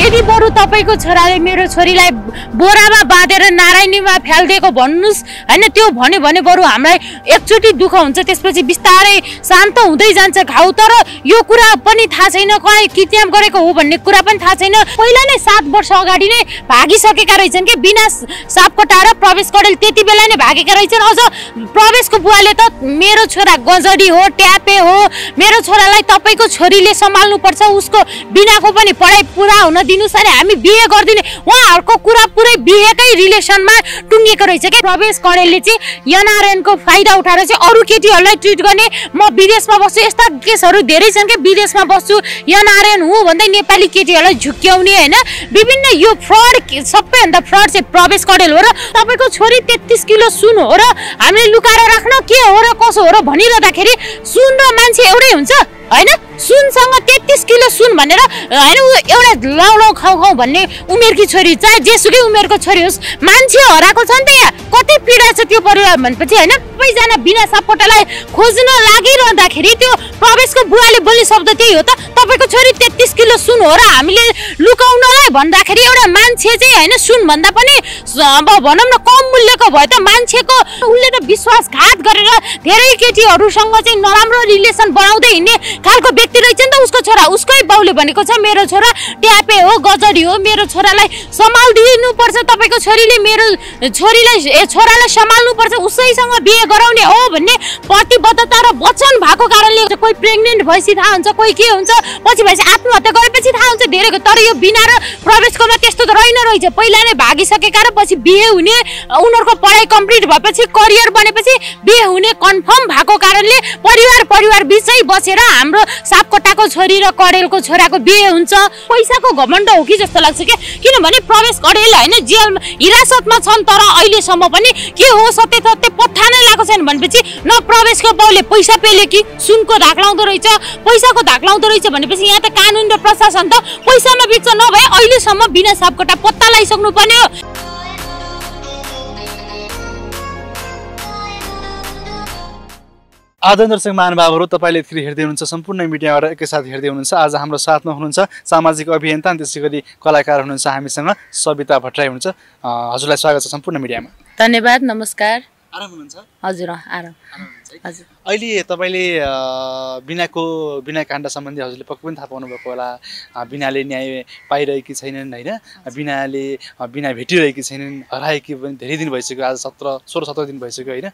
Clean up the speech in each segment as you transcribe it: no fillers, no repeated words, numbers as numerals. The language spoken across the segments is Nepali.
यदि बरु तपाईको छोराले मेरो छोरीलाई बोरामा बाँधेर नारायणीमा फ्याल्दिएको भन्नुस् हैन, त्यो भन्यो भने बरु हामीलाई एकचोटि दुःख हुन्छ, त्यसपछि बिस्तारै शान्त हुँदै जान्छ घाउ। तर यो कुरा पनि थाहा छैन कहाँ किडन्याप गरेको हो भन्ने कुरा पनि थाहा छैन। पहिला नै 7 वर्ष अगाडि नै भागिसकेका रहेछन् के बिना सापकोटा र प्रवेश कडेल त्यति बेला नै भागेका रहेछन्। अझ प्रवेशको बुवाले त मेरो छोरा गजडी हो, ट्यापे हो, मेरो छोरालाई तपाईको छोरीले सम्हाल्नु पर्छ, उसको बिनाको पनि पढाइ पुरा हुन दिनुस् अनि हामी बिहे गर्दिने। उहाँहरुको कुरा पुरै बिहेकै रिलेसनमा टुङ्गेको रहेछ के। प्रवेश कडेलले चाहिँ एनआरएनको फाइदा उठाएर चाहिँ अरु केटीहरुलाई ट्रिट गर्ने, म विदेशमा बस्छु, यस्ता केसहरु धेरै छन् के, विदेशमा बस्छु एनआरएन हो भन्दै नेपाली केटीहरुलाई झुक्क्याउने हैन। विभिन्न यो फ्रड, सबैभन्दा फ्रड चाहिँ प्रवेश कडेल हो। र तपाईको छोरी 33 किलो सुन हो र हामीले लुकाएर राख्न के हो र कसो हो र भनिरहँदाखेरि सुन र मान्छे एउटै हुन्छ हैन। सुनसँग 33 किलो सुन भनेर हैन एउटा लाउ लाउ खाउ खाउ भन्ने उमेरकी छोरी, चाहे जेसुकै उमेरको छोरी होस्, मान्छे हराएको छ नि त। यहाँ कति पीडा छ त्यो परिवार भनेपछि हैन। सबैजना बिना सापकोटालाई खोज्न लागिरहँदाखेरि त्यो प्रवेशको बुवाले बोल्ने शब्द त्यही हो त, तपाईको छोरी 33 किलो सुन हो र हामीले लुकाउनलाई भन्दाखेरि एउटा मान्छे चाहिँ हैन सुन भन्दा पनि अब भनौं न कम मूल्यको भयो त मान्छेको उले त विश्वासघात गरेर धेरै केटीहरुसँग चाहिँ नराम्रो रिलेसन बनाउँदै हिँड्ने खालको व्यक्ति रहेछ नि त उसको छोरा। उसकै बाउले भनेको छ मेरो छोरा ट्यापे हो, गजडी हो, मेरो छोरालाई सम्हाल्दिनु पर्छ, तपाईको छोरीले मेरो छोरालाई सम्हाल्नु पर्छ, उसैसँग बिहे गराउने हो भन्ने प्रतिबद्धता र वचन भएको कारणले कोही प्रेग्नेन्ट भएपछि थाहा हुन्छ, कोही के हुन्छ, पछि भएपछि आत्महत्या गरेपछि थाहा हुन्छ धेरैको। तर यो बिना र प्रवेशकोमा त्यस्तो त रहेन रहेछ। पहिला नै भागिसकेका र पछि बिहे हुने, उनीहरुको पढाइ कम्प्लिट भएपछि करियर बनेपछि बिहे हुने कन्फर्म भएको कारणले परिवार बीचै बसेर हाम्रो सापकोटाको छोरी र कडेलको छोराको बिहे हुन्छ। पैसाको घमण्ड हो कि जस्तो लाग्छ के। किनभने प्रवेश कडेल हैन जेल हिरासतमा छन् तर अहिलेसम्म पनि के हो सत्य पत्ता नै लागेको छैन भनेपछि न प्रवेशको बाउले पैसा पेले कि सुनको धाक लाउँदो रहेछ, पैसाको धाक लाउँदो रहेछ भनेपछि यहाँ त कानुन र प्रशासन त पैसामा बिच्छ नभए अहिलेसम्म बिना सापकोटा पत्ता लगाइसक्नु पर्ने हो। आदरणीय दर्शक महानुभावहरु, तपाईले यतिखेर हेर्दै हुनुहुन्छ सम्पूर्ण मिडियाबाट एकैसाथ हेर्दै हुनुहुन्छ। आज हाम्रो साथमा हुनुहुन्छ सामाजिक अभियन्ता अनि त्यसैगरी कलाकार हुनुहुन्छ हामीसँग सबिता भट्टराई हुनुहुन्छ। हजुरलाई स्वागत छ सम्पूर्ण मिडियामा। धन्यवाद, नमस्कार। आराम हुनुहुन्छ? हजुर आराम। हजुर अहिले तपाईले बिना काण्ड सम्बन्धी हजुरले पक्कै पनि थाहा पाउनु भएको होला। बिनाले न्याय पाइरहेकी छैनन् हैन, बिना भेटिरहेकी छैनन्, हराएकी पनि धेरै दिन भइसक्यो, आज 16-17 दिन भइसक्यो हैन।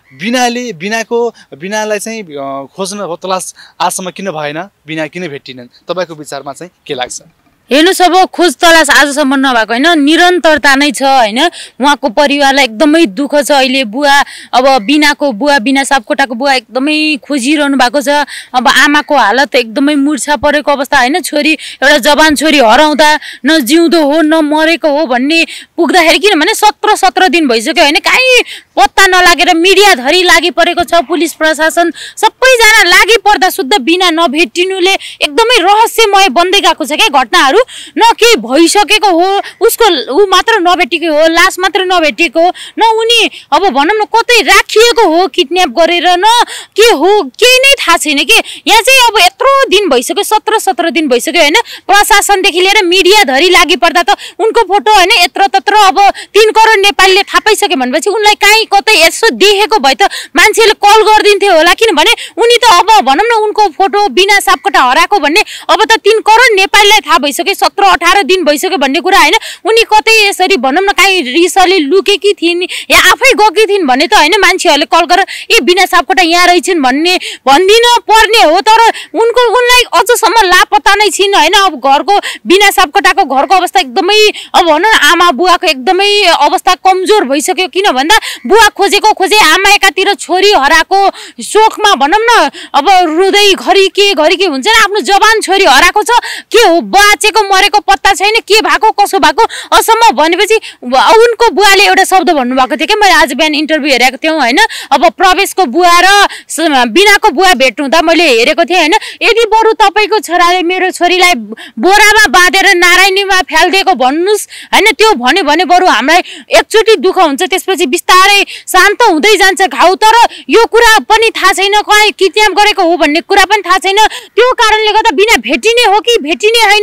बिनालाई चाहिँ खोज्न तलास आजसम्म किन भएन, बिना किन भेटिनन्, तपाईको विचारमा चाहिँ के लाग्छ? हेर्नुस् अब खोज तलास आजसम्म नभएको हैन, निरन्तरता नै छ हैन। उहाँको परिवारलाई एकदमै दुःख छ। अहिले बुवा अब बिनाको बुवा, बिना सापकोटाको बुवा एकदमै खोजिरहनु भएको छ। अब आमाको हालत एकदमै मूर्छा परेको अवस्था हैन। छोरी एउटा जवान छोरी हराउँदा न जिउँदो हो न मरेको हो भन्ने पुग्दाखेरि, किनभने 17 दिन भइसक्यो हैन, कहीँ पत्ता नलागेर मिडिया धरि लागि परेको छ। पुलिस प्रशासन सबैजना लागि पर्दा शुद्ध बिना नभेटिनुले एकदमै रहस्यमय बन्दै गएको छ क्या घटनाहरू। न के भइसकेको हो, उसको उ मात्र नभेटेको हो, लास मात्र नभेटेको हो, न उनी अब भनौं न कतै राखिएको हो किडन्याप गरेर, न के हो केही नै थाहा छैन के। यहाँ चाहिँ अब यत्रो दिन भइसक्यो, 17 दिन भइसक्यो हैन। प्रशासनदेखि लिएर मिडिया धरि लागि पर्दा त उनको फोटो हैन यत्र तत्र अब 3 करोड नेपालीले थाहा पाइसके भनेपछि उनलाई कहीँ कतै यसो देखेको भए त मान्छेले कल गरिदिन्थ्यो होला। किनभने उनी त अब भनौं न उनको फोटो बिना सापकोटा हराएको भन्ने अब त 3 करोड नेपालीलाई थाहा भइसक्यो, 17-18 दिन भइसक्यो भन्ने कुरा हैन। उनी कतै यसरी भनौं न कहीँ रिसले लुकेकी थिइन् या आफै गएकी थिइन् भन्ने त हैन। मान्छेहरूले कल गरेर ए बिना सापकोटा यहाँ रहेछन् भन्ने भन्दिन पर्ने हो, तर उनलाई अझसम्म लापत्ता नै छिन् हैन। अब घरको बिना सापकोटाको घरको अवस्था एकदमै अब भनौं न आमा बुवाको एकदमै अवस्था कमजोर भइसक्यो। किन भन्दा बुवा खोजे आमा एकातिर छोरी हराएको शोकमा भनौं न अब रुदै घरि के हुन्छ नि, आफ्नो जवान छोरी हराएको छ, के हो बाँचेको मरेको पत्ता छैन, के भएको कसो भएको असम्म भनेपछि उनको बुवाले एउटा शब्द भन्नुभएको थियो क्या। मैले आज बिहान इन्टरभ्यू हेरेको थिएँ हैन। अब प्रवेशको बुवा र बिनाको बुवा भेट हुँदा मैले हेरेको थिएँ हैन। यदि बरु तपाईको छोराले मेरो छोरीलाई बोरामा बाँधेर नारायणीमा फ्याल्दिएको भन्नुस् हैन, त्यो भन्यो भने बरु हामीलाई एकचोटि दुःख हुन्छ, त्यसपछि बिस्तारै शान्त हुँदै जान्छ घाउ। तर यो कुरा पनि थाहा छैन कहाँ किडन्याप गरेको हो भन्ने कुरा पनि थाहा छैन। त्यो कारणले गर्दा बिना भेटिने हो कि भेटिने हैन के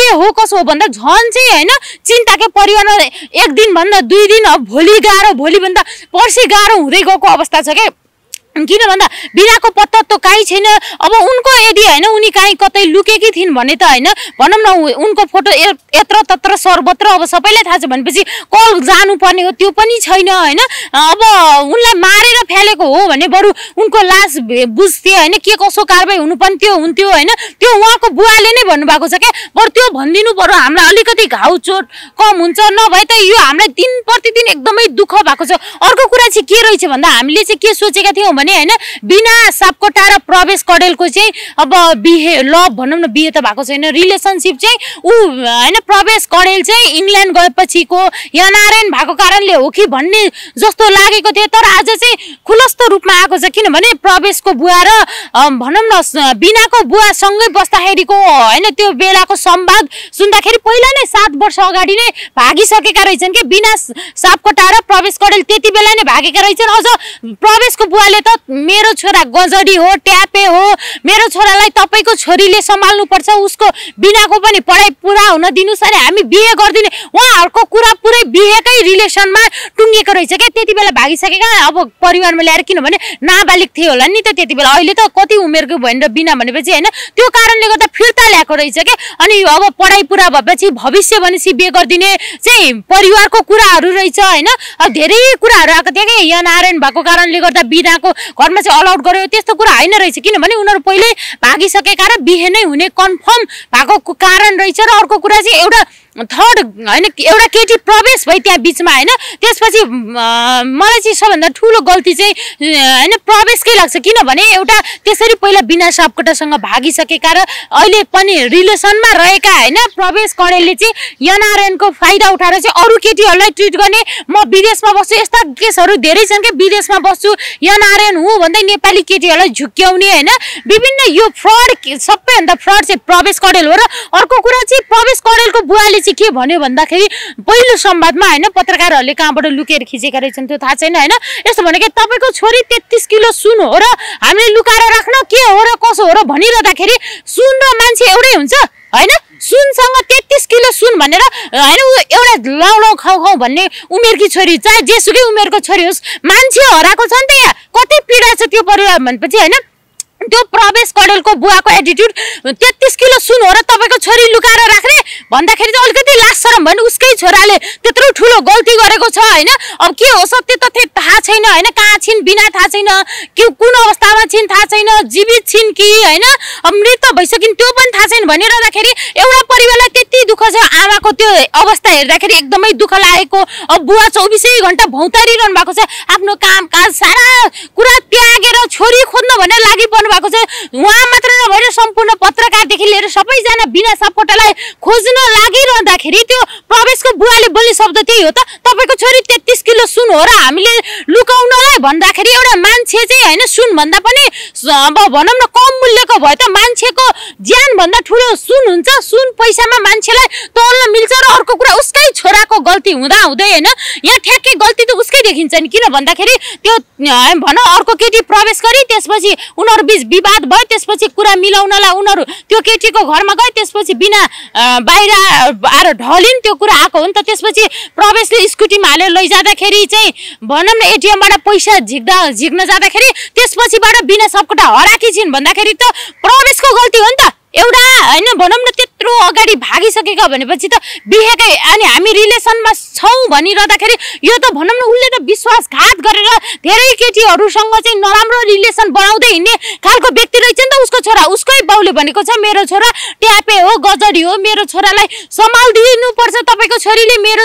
के हो कसो हो भन्दा झन् चाहिँ हैन चिन्ताकै परिवारमा एक दिन भन्दा 2 दिन अब भोलि गाह्रो भोलि भन्दा पर्सि गाह्रो हुँदै गएको अवस्था छ के किन भन्दा बिनाको पत्ता त कहीँ छैन अब उनको यदि हैन उनी कहीँ कतै लुकेकी थिइन् भने त हैन भनौँ न उनको फोटो यत्र तत्र सर्वत्र अब सबैलाई थाहा छ भनेपछि कल जानुपर्ने हो त्यो पनि छैन हैन अब उनलाई मारेर फ्यालेको हो भने बरु उनको लास बुझ्थे हैन के कसो कारबाही हुनुपर्ने त्यो हुन्थ्यो हैन त्यो उहाँको बुवाले नै भन्नुभएको छ के बरु त्यो भनिदिनु पर्यो हामीलाई अलिकति घाउ चोट कम हुन्छ नभए त यो हामीलाई दिन प्रतिदिन एकदमै दुःख भएको छ अर्को कुरा चाहिँ के रहेछ भन्दा हामीले चाहिँ के सोचेका थियौँ भने हैन बिना सापकोटा र प्रवेश कडेलको चाहिँ अब बिहे लभ भनौँ न बिहे त भएको छैन रिलेसनशिप चाहिँ उ हैन प्रवेश कडेल चाहिँ इङ्ल्यान्ड गएपछिको यनारायण भएको कारणले हो कि भन्ने जस्तो लागेको थियो तर आज चाहिँ खुलस्त रूपमा आएको छ किनभने प्रवेशको बुवा र भनौँ न बिनाको बुवा सँगै बस्दाखेरिको हैन त्यो बेलाको संवाद सुन्दाखेरि पहिला नै 7 वर्ष अगाडि नै भागिसकेका रहेछन् के बिना सापकोटा र प्रवेश कडेल त्यति बेला नै भागेका रहेछन् अझ प्रवेशको बुवाले त मेरो छोरा गजडी हो ट्यापे हो मेरो छोरालाई तपाईको छोरीले सम्हाल्नु पर्छ उसको बिनाको पनि पढाइ पुरा हुन दिनुस् अनि हामी बिहे गर्दिने उहाँहरुको कुरा पुरै बिहेकै रिलेसनमा टुङ्गेको रहेछ के त्यति बेला भागिसकेका अब परिवारमा ल्याएर किनभने नाबालिग थिए होला नि त त्यति बेला अहिले त कति उमेरको भएन र बिना भनेपछि हैन त्यो कारणले गर्दा फिर्ता ल्याएको रहेछ के अनि अब पढाइ पुरा भएपछि भविष्य भनेसी बिहे गर्दिने चाहिँ परिवारको कुराहरु रहेछ हैन अब धेरै कुराहरु आएको थियो के यहाँ नारायण भएको कारणले गर्दा बिनाको घरमा चाहिँ अलआउट गर्यो त्यस्तो कुरा हैन रहेछ किनभने उनीहरु पहिले भागिसकेका र बिहे नै हुने कन्फर्म भएको कारण रहेछ र अर्को कुरा चाहिँ एउटा थर्ड हैन एउटा केटी प्रवेश भई त्यहाँ बीचमा हैन त्यसपछि मलाई चाहिँ सबभन्दा ठूलो गल्ती चाहिँ हैन प्रवेशकै लाग्छ किनभने एउटा त्यसरी पहिला बिना सापकोटासँग भागिसकेका र अहिले पनि रिलेसनमा रहेका हैन प्रवेश कडेलले चाहिँ यनारायणको फाइदा उठाएर चाहिँ अरु केटीहरुलाई ट्रिट गर्ने म विदेशमा बस्छु यस्ता केसहरु धेरै छन् के विदेशमा बस्छु यनारायण हुँ भन्दै नेपाली केटीहरुलाई झुक्क्याउने हैन विभिन्न यो फ्रड सबैभन्दा फ्रड चाहिँ प्रवेश कडेल हो र अर्को कुरा चाहिँ प्रवेश कडेलको बुवाले चाहिँ के भन्यो भन्दाखेरि पहिलो संवादमा हैन पत्रकारहरुले कहाँबाट लुकेर खिचेका रहेछन् त्यो थाहा छैन हैन यस्तो भने के तपाईको छोरी 33 किलो सुन हो र हामीले लुकाएर राख्न के हो र कसो हो र भनिरदाखेरि सुन र मान्छे एउटै हुन्छ हैन सुनसँग 33 किलो सुन भनेर हैन एउटा लाउलाउ खाउ भन्ने उमेरकी छोरी चाहे जेसुकै उमेरको छोरी होस् मान्छे हराएको छ नि त यहाँ कति पीडा छ त्यो परिवार भनेपछि हैन त्यो प्रवेश कडेलको बुवाको एटिट्युड 33 किलो सुन हो र तपाईको छोरी लुकाएर राख्ने भन्दाखेरि चाहिँ अलिकति लाज शरम भने उसकै छोराले त्यत्रो ठुलो गल्ती गरेको छ हैन अब के हो सत्य तथ्य थाहा छैन हैन कहाँ छिन् बिना थाहा छैन के कुन अवस्थामा छिन् थाहा छैन जीवित छिन् कि हैन अब मृत भइसकिन् त्यो पनि थाहा छैन भनिरदाखेरि एउटा परिवारलाई त्यति दुःख छ आमाको त्यो अवस्था हेर्दाखेरि एकदमै दुःख लागेको अब बुवा 24 घण्टा भौतारिरहनु भएको छ आफ्नो कामकाज सारा कुरा त्यागेर छोरी खोज्न भनेर लागिपर्नु भएको छ उहाँ मात्र नभएर सम्पूर्ण पत्रकारदेखि लिएर सबैजना बिना सापकोटालाई खोज्न लागिरहँदाखेरि त्यो प्रवेशको बुवाले बोल्ने शब्द त्यही हो त तपाईको छोरी 33 किलो सुन हो र हामीले लुकाउनलाई भन्दाखेरि एउटा मान्छे चाहिँ हैन सुन भन्दा पनि अब भनौं न कम मूल्यको भए त मान्छेको ज्यान भन्दा ठूलो सुन हुन्छ सुन पैसामा मान्छेलाई तोल्न मिल्छ र अर्को कुरा उसकै छोराको गल्ती हुँदा हुँदै हैन यहाँ ठ्याक्कै गल्ती त उसकै देखिन्छ नि किन भन्दाखेरि त्यो भनौं अर्को केटी प्रवेश गरी त्यसपछि उनीहरु बीच विवाद भयो त्यसपछि कुरा मिलाउनलाई उनीहरु त्यो केटीको घरमा गए त्यसपछि बिना बाहिर आएर ढलिन त्यो कुरा आको हो नि त त्यसपछि प्रवेशले स्कुटीमा हालेर लैजाँदाखेरि चाहिँ भनौं न एटीएमबाट पैसा झिक्न जाँदाखेरि त्यसपछिबाट बिना सापकोटा हराकी छिन् भन्दाखेरि त प्रवेशको गल्ती हो नि त एउटा हैन भनौं न त्यत्रो अगाडि भागिसकेको भनेपछि त बिहेकै अनि हामी रिलेसनमा छौं भनिरहँदाखेरि यो त भनौं न उले त विश्वासघात गरेर धेरै केटीहरुसँग चाहिँ नराम्रो रिलेसन बनाउँदै हिँड्ने खालको व्यक्ति रहेछ नि त उसको छोरा उसकै बाउले भनेको छ मेरो छोरा ट्यापे हो गजडी हो मेरो छोरालाई सम्हाल दिनु पर्छ तपाईको छोरीले मेरो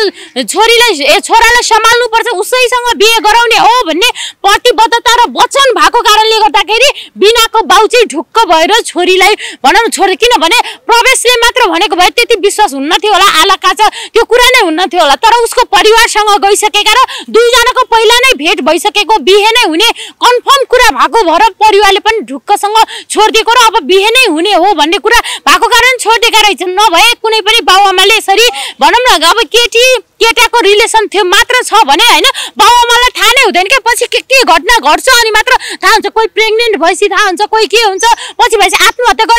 छोरालाई सम्हाल्नु पर्छ उसैसँग बिहे गराउने हो भन्ने प्रतिबद्धता र वचन भएको कारणले गर्दाखेरि बिनाको बाउ चाहिँ ढुक्क भएर छोरीलाई भनौं छोरी किनभने प्रवेशले मात्र भनेको भए त्यति विश्वास हुन्न थियो होला आला काचा त्यो कुरा नै हुन्न थियो होला तर उसको परिवारसँग गइसकेका र दुई जनाको पहिला नै भेट भइसकेको बिहे नै हुने कन्फर्म कुरा भएको भएर परिवारले पनि ढुक्कसँग छोड्दिएको र अब बिहे नै हुने हो भन्ने कुरा भएको कारण छोडेका रहेछन् नभए कुनै पनि बाउआमाले यसरी भनौं न अब केटाको रिलेसन थियो मात्र छ भने हैन बाउआमालाई थाहा नै हुँदैन के पछि के घटना घट्छ अनि मात्र थाहा हुन्छ कोही प्रेग्नेन्ट भएपछि थाहा हुन्छ कोही के हुन्छ पछि भएपछि आत्महत्या गरेपछि थाहा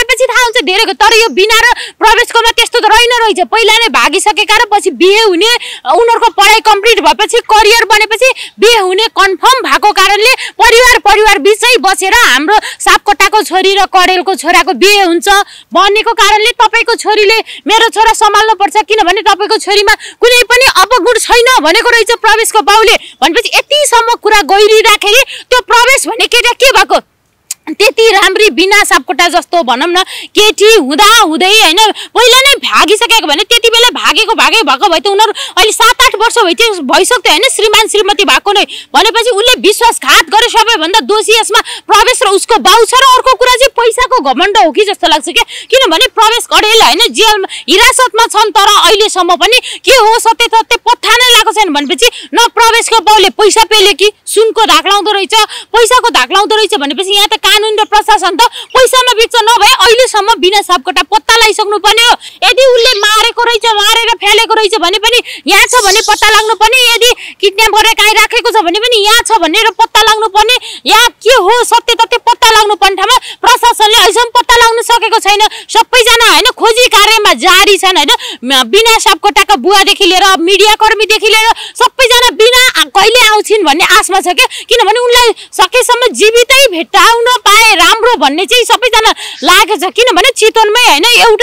आउँछ धेरैको। तर यो बिना र प्रवेशकोमा त्यस्तो त रहेछ। पहिला नै भागिसकेका र पछि बिहे हुने, उनीहरूको पढाइ कम्प्लिट भएपछि करियर बनेपछि बिहे हुने कन्फर्म भएको कारणले परिवार बिचै बसेर हाम्रो सापकोटाको छोरी र कडेलको छोराको बिहे हुन्छ भनेको कारणले तपाईँको छोरीले मेरो छोरा सम्हाल्नु पर्छ किनभने तपाईँको छोरीमा कुनै पनि अपगुण छैन भनेको रहेछ प्रवेशको बाउले। भनेपछि यतिसम्म कुरा गइरिराखेको त्यो प्रवेश भन्ने केटा के भएको? त्यति राम्री बिना सापकोटा जस्तो भनौँ न केटी हुँदै होइन पहिला नै भागिसकेको भने त्यति बेला भागेको भएको भए त उनीहरू अहिले 7-8 वर्ष भइसक्थ्यो होइन श्रीमान श्रीमती भएको नै। भनेपछि उसले विश्वासघात गरे। सबैभन्दा दोषी यसमा प्रवेश र उसको बाउ छ। र अर्को कुरा चाहिँ पैसाको घमण्ड हो कि जस्तो लाग्छ क्या। किनभने प्रवेश कडेल होइन जेल हिरासतमा छन् तर अहिलेसम्म पनि के हो सत्य पत्ता नै लागेको छैन। भनेपछि न प्रवेशको बाउले पैसा पेले कि सुनको धाक लाउँदो रहेछ, पैसाको धाक लाउँदो रहेछ भनेपछि यहाँ त कानुन र प्रशासन त पैसामा बिच्छ नभए अहिलेसम्म बिना सापकोटा पत्ता लगाइसक्नु पर्ने हो। यदि उसले मारेको रहेछ, मारेर फ्यालेको रहेछ भने पनि यहाँ छ भने पत्ता लाग्नु पर्ने। यदि किडन्याप गरेर कहीँ राखेको छ भने पनि यहाँ छ भनेर पत्ता लाग्नु पर्ने। यहाँ के हो सत्य तथ्य पत्ता लाग्नु पर्ने ठाउँमा प्रशासनले अहिलेसम्म पत्ता लाग्न सकेको छैन। सबैजना होइन खोजी कार्यमा जारी छन् होइन। बिना सापकोटाका बुवादेखि लिएर मिडियाकर्मीदेखि लिएर सबैजना बिना कहिले आउँछिन् भन्ने आशमा छ क्या। किनभने उनलाई सकेसम्म जीवितै भेट्टाउन पाए राम्रो भन्ने चाहिँ सबैजना लागेको छ। किनभने चितवनमै होइन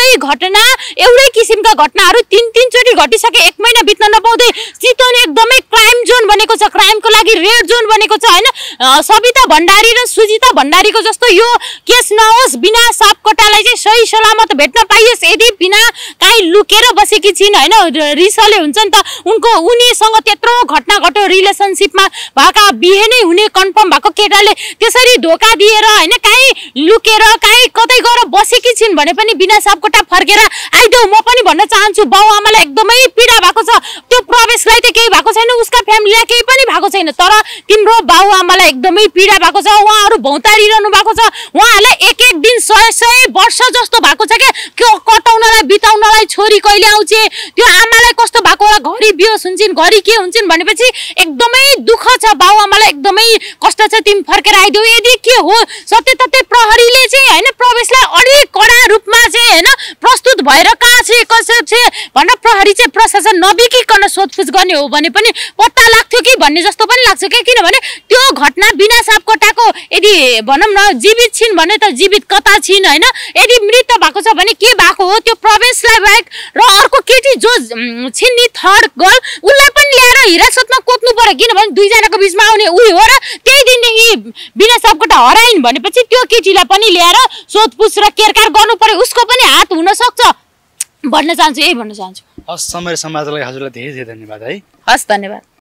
एउटै किसिमका घटनाहरू 3 चोटि घटिसके 1 महिना बित्न नपाउँदै चितवन एकदमै क्राइम जोन बनेको छ, क्राइमको लागि रेड जोन बनेको छ होइन। सबिता भण्डारी र सुजिता भण्डारीको जस्तो यो केस नहोस्। बिना सापकोटालाई चाहिँ सही सलामत भेट्न पाइयोस्। यदि बिना कहीँ लुकेर बसेकी छिन् होइन रिसले हुन्छ नि त उनीसँग त्यत्रो घटना घट्यो रिलेसनसिपमा भएका बिहे नै हुने कन्फर्म भएको केटाले त्यसरी धोका दिएर होइन कहीँ लुकेर कहीँ कतै गएर बसेकी छिन् भने पनि बिना सापकोटा फर्केर आइदेऊ। म पनि भन्न चाहन्छु बाउ आमालाई एकदमै पीडा भएको छ। त्यो प्रवेशलाई त केही भएको छैन, उसका फ्यामिलीलाई केही पनि भएको छैन। तर तिम्रो बाउ आमालाई एकदमै पीडा भएको छ। उहाँहरू भौतारिरहनु भएको छ। उहाँहरूलाई एक दिन 100 वर्ष जस्तो भएको छ क्या कटाउनलाई बिताउनलाई। छोरी कहिले आउँछ त्यो आमालाई कस्तो भएको होला, घरि बिहोस हुन्छन् घरि के हुन्छन् भनेपछि एकदमै दुःख छ। बाउ आमालाई एकदमै कष्ट छ। तिमी फर्केर आइदेऊ। यदि के हो सत्य तथ्य प्रहरीले चाहिँ होइन प्रवेशलाई अलि कडा रूपमा चाहिँ होइन प्रस्तुत भएर कहाँ छ कसो छ भनेर प्रहरी चाहिँ प्रशासन नबिकिकन सोधपुछ गर्ने हो भने पनि पत्ता लाग्थ्यो कि भन्ने जस्तो पनि लाग्छ क्या। किनभने त्यो घटना बिना सापकोटाको यदि भनौँ न जीवित छिन् भने त जीवित कता छिन् होइन। यदि मृत भएको छ भने के भएको हो त्यो प्रवेशलाई बाहेक र अर्को केटी जो छिन् नि थर्ड गर्ल उसलाई पनि ल्याएर हिरासतमा कोत्नु पर्यो। किनभने दुईजनाको बिचमा आउने उही हो र त्यही दिनदेखि बिना सापकोटा हराइन् भनेपछि त्यो केटीलाई पनि ल्याएर सोधपुछ र केरकार गर्नु पर्यो। उसको पनि हात हुन सक्छ भन्न चाहन्छु, यही भन्न चाहन्छु। हस् समय समाजलाई हजुरलाई धेरै धेरै धन्यवाद है। हस् धन्यवाद।